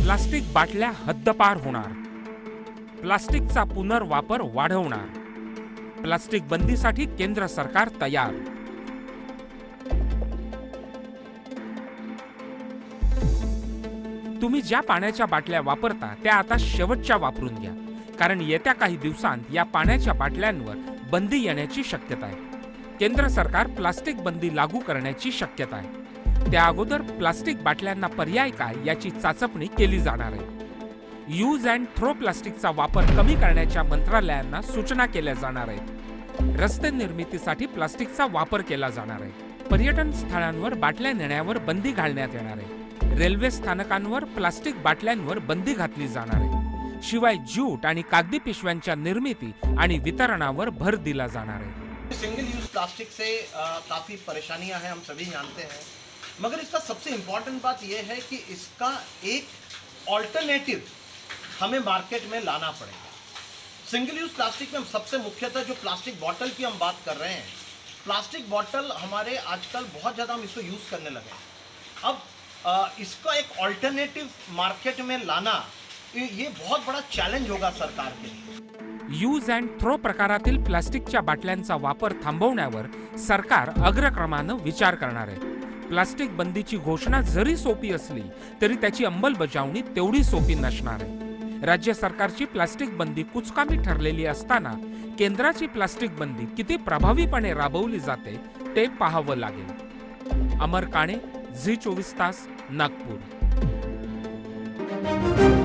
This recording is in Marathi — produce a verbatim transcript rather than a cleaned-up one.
प्लास्टिक बाटल्या हद्दपार होणार, प्लास्टिकचा पुनर्वापर वाढवणार, प्लास्टिक बंदीसाठी केंद्र सरकार तयार. तुम्ही ज्या पाण्याच्या बाटल्या वापरता त्या आता शेवटच्या वापरून घ्या, कारण येत्या काही दिवसांत या पाण्याच्या बाटल्यांवर बंदी येण्याची शक्यता आहे. केंद्र सरकार प्लास्टिक बंदी लागू करण्याची शक्यता आहे. त्या अगोदर प्लास्टिक बाटल्यांना पर्याय काय याची चाचपणी केली जाणार आहे. यूज अँड थ्रो प्लास्टिकचा वापर कमी करण्याच्या मंत्रालयांना सूचना केल्या जाणार आहेत. रस्ते निर्मितीसाठी प्लास्टिकचा वापर केला जाणार आहे. पर्यटन स्थळांवर बाटल्या नेण्यावर बंदी घालण्यात येणार आहे. रेल्वे स्थानकांवर प्लास्टिक बाटल्यांवर बंदी घातली जाणार आहे. शिवाय ज्यूट आणि कागदी पिशव्यांच्या निर्मिती आणि वितरणावर भर दिला जाणार आहे. सिंगल यूज प्लास्टिक से आ, काफी परेशानियां हैं, हम सभी जानते हैं, मगर इसका सबसे इम्पॉर्टेंट बात यह है कि इसका एक ऑल्टरनेटिव हमें मार्केट में लाना पड़ेगा. सिंगल यूज प्लास्टिक में सबसे मुख्यतः जो प्लास्टिक बॉटल की हम बात कर रहे हैं, प्लास्टिक बॉटल हमारे आजकल बहुत ज़्यादा हम इसको यूज़ करने लगे हैं. अब आ, इसका एक ऑल्टरनेटिव मार्केट में लाना ये बहुत बड़ा चैलेंज होगा सरकार के लिए. यूज अँड थ्रो प्रकारातील प्लास्टिकच्या बाटल्यांचा वापर थांबवण्यावर सरकार अग्रक्रमानं विचार करणार आहे. प्लास्टिक बंदीची घोषणा जरी सोपी असली तरी त्याची अंमलबजावणी तेवढी सोपी नसणार आहे. राज्य सरकारची प्लास्टिक बंदी कुचकामी ठरलेली असताना केंद्राची प्लास्टिक बंदी किती प्रभावीपणे राबवली जाते ते पाहावं लागेल. अमर काणे, झी चोवीस तास, नागपूर.